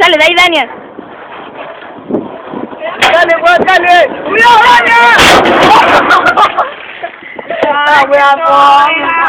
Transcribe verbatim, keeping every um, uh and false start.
里在一三年。 干你，我干你！不要干你！啊，不要说。